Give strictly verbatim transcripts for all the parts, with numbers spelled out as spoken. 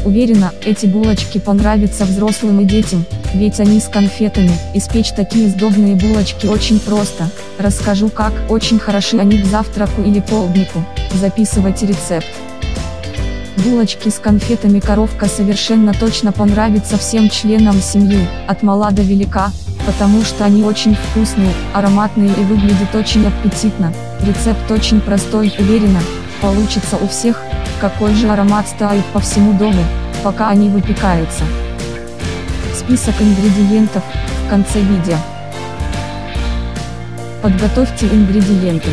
Уверена, эти булочки понравятся взрослым и детям, ведь они с конфетами. Испечь такие сдобные булочки очень просто. Расскажу как. Очень хороши они к завтраку или полднику. Записывайте рецепт. Булочки с конфетами коровка совершенно точно понравится всем членам семьи, от мала до велика, потому что они очень вкусные, ароматные и выглядят очень аппетитно. Рецепт очень простой, уверена, получится у всех. Какой же аромат стоит по всему дому, пока они выпекаются. Список ингредиентов в конце видео. Подготовьте ингредиенты.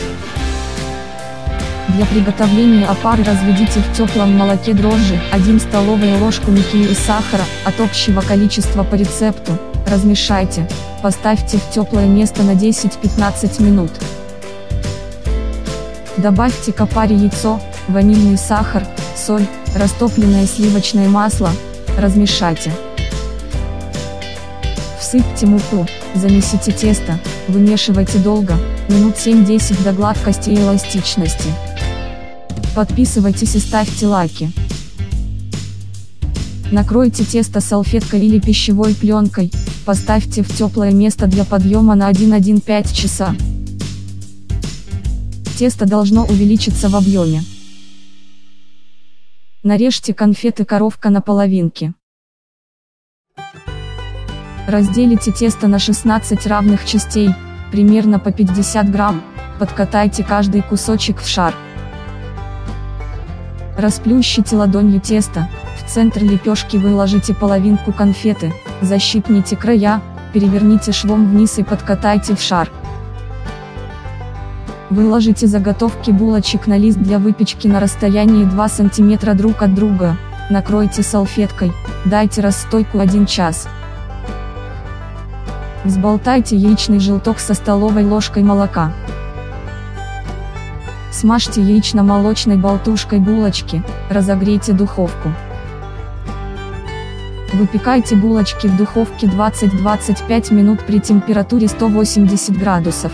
Для приготовления опары разведите в теплом молоке дрожжи, одну столовую ложку муки и сахара, от общего количества по рецепту, размешайте, поставьте в теплое место на десять-пятнадцать минут. Добавьте к опаре яйцо, ванильный сахар, соль, растопленное сливочное масло, размешайте. Всыпьте муку, замесите тесто, вымешивайте долго, минут семь-десять до гладкости и эластичности. Подписывайтесь и ставьте лайки. Накройте тесто салфеткой или пищевой пленкой, поставьте в теплое место для подъема на один-одна целая пять часа. Тесто должно увеличиться в объеме. Нарежьте конфеты коровка на половинки. Разделите тесто на шестнадцать равных частей, примерно по пятьдесят грамм, подкатайте каждый кусочек в шар. Расплющите ладонью тесто, в центр лепешки выложите половинку конфеты, защипните края, переверните швом вниз и подкатайте в шар. Выложите заготовки булочек на лист для выпечки на расстоянии два сантиметра друг от друга, накройте салфеткой, дайте расстойку один час. Взболтайте яичный желток со столовой ложкой молока. Смажьте яично-молочной болтушкой булочки, разогрейте духовку. Выпекайте булочки в духовке двадцать-двадцать пять минут при температуре сто восемьдесят градусов.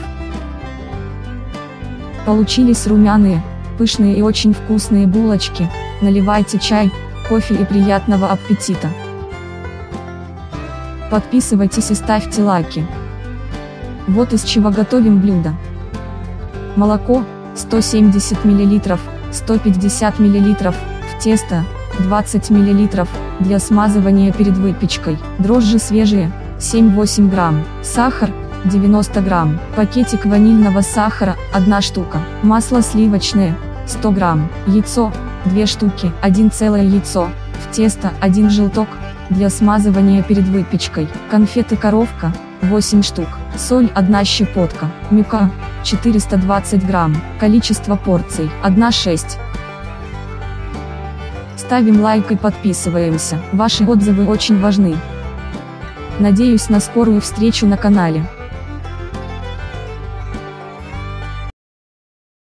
Получились румяные, пышные и очень вкусные булочки. Наливайте чай, кофе и приятного аппетита! Подписывайтесь и ставьте лайки. Вот из чего готовим блюдо. Молоко сто семьдесят миллилитров, сто пятьдесят миллилитров, в тесто двадцать миллилитров, для смазывания перед выпечкой. Дрожжи свежие семь-восемь грамм, сахар девяносто грамм, пакетик ванильного сахара одна штука, масло сливочное сто грамм, яйцо две штуки, одно целое яйцо, в тесто один желток, для смазывания перед выпечкой. Конфеты коровка восемь штук, соль одна щепотка, мука четыреста двадцать грамм, количество порций одна шесть. Ставим лайк и подписываемся, ваши отзывы очень важны. Надеюсь на скорую встречу на канале.